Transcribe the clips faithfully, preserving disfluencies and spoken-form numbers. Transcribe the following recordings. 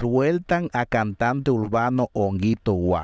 Sueltan a cantante urbano Honguito Guá.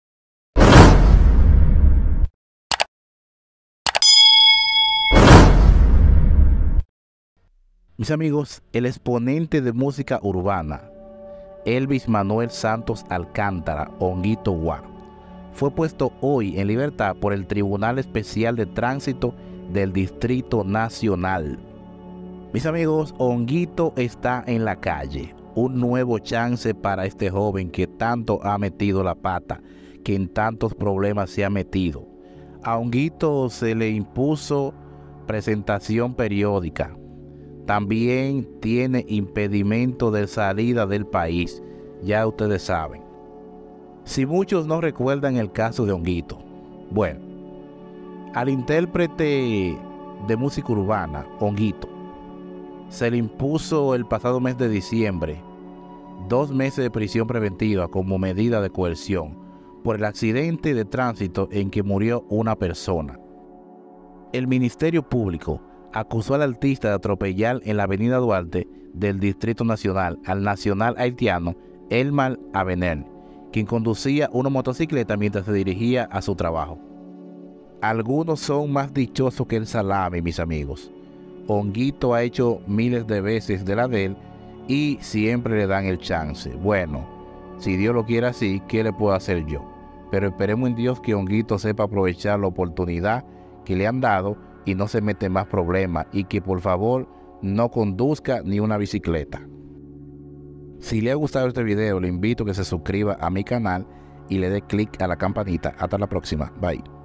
Mis amigos, el exponente de música urbana, Elvis Manuel Santos Alcántara, Honguito Guá, fue puesto hoy en libertad por el Tribunal Especial de Tránsito del Distrito Nacional. Mis amigos, Honguito está en la calle. Un nuevo chance para este joven que tanto ha metido la pata, que en tantos problemas se ha metido. A Honguito se le impuso presentación periódica. También tiene impedimento de salida del país, ya ustedes saben. Si muchos no recuerdan el caso de Honguito, bueno, al intérprete de música urbana, Honguito, se le impuso el pasado mes de diciembre dos meses de prisión preventiva como medida de coerción por el accidente de tránsito en que murió una persona. El Ministerio Público acusó al artista de atropellar en la avenida Duarte del Distrito Nacional al nacional haitiano Elmar Avenel, quien conducía una motocicleta mientras se dirigía a su trabajo. Algunos son más dichosos que el salami, mis amigos. Honguito ha hecho miles de veces de la de él y siempre le dan el chance. Bueno, si Dios lo quiere así, ¿qué le puedo hacer yo? Pero esperemos en Dios que Honguito sepa aprovechar la oportunidad que le han dado y no se mete en más problemas, y que por favor no conduzca ni una bicicleta. Si le ha gustado este video, le invito a que se suscriba a mi canal y le dé click a la campanita. Hasta la próxima. Bye.